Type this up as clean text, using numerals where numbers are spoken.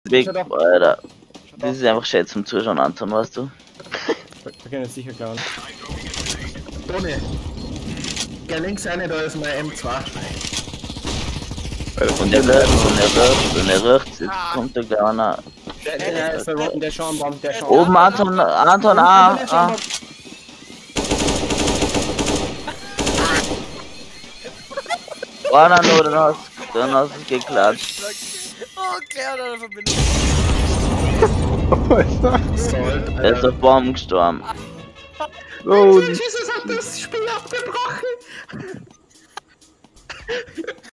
Big, Alter. Das ist einfach schön zum Zuschauen anzuhören, weißt du? Wir können jetzt sicher klauen. Toni. Geh links rein, da ist mein M2. Und er riecht, jetzt kommt der Kleine. Der ist verrotten, der Schaumbomb, der Schaumbomb. Oben Anton, ah. War nur, dann hast du es geklatscht. Oh, Claire hat eine Verbindung. Er ist auf Bomben gestorben. Jesus hat das Spiel abgebrochen!